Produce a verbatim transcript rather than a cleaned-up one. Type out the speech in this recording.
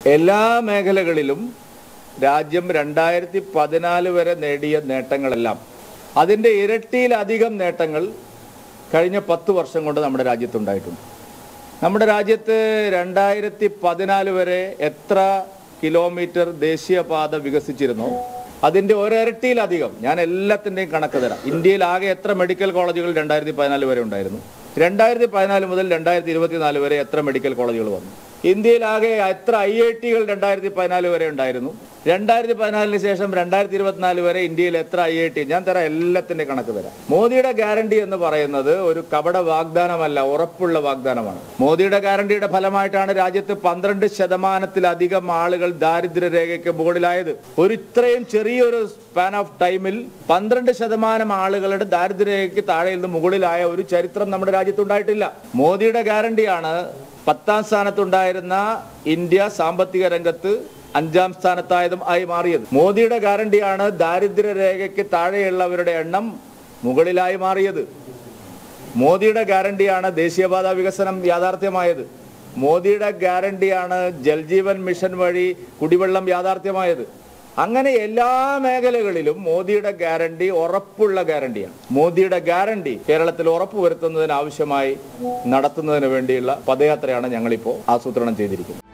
എല്ലാ മേഖലകളിലും രാജ്യം രണ്ടായിരത്തി പതിനാല് വരെ നേടിയ നേട്ടങ്ങളെല്ലാം അതിൻ്റെ ഇരട്ടിയിലധികം നേട്ടങ്ങൾ കഴിഞ്ഞ പത്ത് വർഷം കൊണ്ട് നമ്മുടെ രാജ്യത്തുണ്ടായിട്ടുണ്ട്. നമ്മുടെ രാജ്യത്ത് രണ്ടായിരത്തി പതിനാല് വരെ എത്ര കിലോമീറ്റർ ദേശീയപാത വികസിച്ചിരുന്നോ അതിൻ്റെ ഒരിരട്ടിയിലധികം, ഞാൻ എല്ലാത്തിൻ്റെയും കണക്ക് തരാം. ഇന്ത്യയിൽ ആകെ എത്ര മെഡിക്കൽ കോളേജുകൾ രണ്ടായിരത്തി പതിനാല് വരെ ഉണ്ടായിരുന്നു? രണ്ടായിരത്തി പതിനാല് മുതൽ രണ്ടായിരത്തി ഇരുപത്തിനാല് വരെ എത്ര മെഡിക്കൽ കോളേജുകൾ വന്നു? ഇന്ത്യയിലാകെ എത്ര ഐ ഐ ടികൾ രണ്ടായിരത്തി പതിനാല് വരെ ഉണ്ടായിരുന്നു? രണ്ടായിരത്തി പതിനാലിന് ശേഷം രണ്ടായിരത്തി ഇരുപത്തിനാല് വരെ ഇന്ത്യയിൽ എത്ര ഐ ഐ ടി? ഞാൻ തരാം, എല്ലാത്തിൻ്റെ കണക്ക് തരാം. മോദിയുടെ ഗ്യാരണ്ടി എന്ന് പറയുന്നത് ഒരു കപട വാഗ്ദാനമല്ല, ഉറപ്പുള്ള വാഗ്ദാനമാണ്. മോദിയുടെ ഗ്യാരണ്ടിയുടെ ഫലമായിട്ടാണ് രാജ്യത്ത് പന്ത്രണ്ട് ശതമാനത്തിലധികം ആളുകൾ ദാരിദ്ര്യരേഖയ്ക്ക് മുകളിലായത്. ഒരു ഇത്രയും ചെറിയൊരു സ്പാൻ ഓഫ് ടൈമിൽ പന്ത്രണ്ട് ശതമാനം ആളുകളുടെ ദാരിദ്ര്യരേഖയ്ക്ക് താഴെയിൽ നിന്ന് മുകളിലായ ഒരു ചരിത്രം നമ്മുടെ രാജ്യത്തുണ്ടായിട്ടില്ല. മോദിയുടെ ഗ്യാരണ്ടിയാണ് പത്താം സ്ഥാനത്തുണ്ടായിരുന്ന ഇന്ത്യ സാമ്പത്തിക രംഗത്ത് അഞ്ചാം സ്ഥാനത്തായതും ആയി മാറിയത്. മോദിയുടെ ഗ്യാരണ്ടിയാണ് ദാരിദ്ര്യരേഖയ്ക്ക് താഴെയുള്ളവരുടെ എണ്ണം മുകളിലായി മാറിയത്. മോദിയുടെ ഗ്യാരണ്ടിയാണ് ദേശീയപാത വികസനം യാഥാർത്ഥ്യമായത്. മോദിയുടെ ഗ്യാരണ്ടിയാണ് ജൽജീവൻ മിഷൻ വഴി കുടിവെള്ളം യാഥാർത്ഥ്യമായത്. അങ്ങനെ എല്ലാ മേഖലകളിലും മോദിയുടെ ഗ്യാരണ്ടി ഉറപ്പുള്ള ഗ്യാരണ്ടിയാണ്. മോദിയുടെ ഗ്യാരണ്ടി കേരളത്തിൽ ഉറപ്പുവരുത്തുന്നതിന് ആവശ്യമായി നടത്തുന്നതിന് വേണ്ടിയുള്ള പദയാത്രയാണ് ഞങ്ങളിപ്പോൾ ആസൂത്രണം ചെയ്തിരിക്കുന്നത്.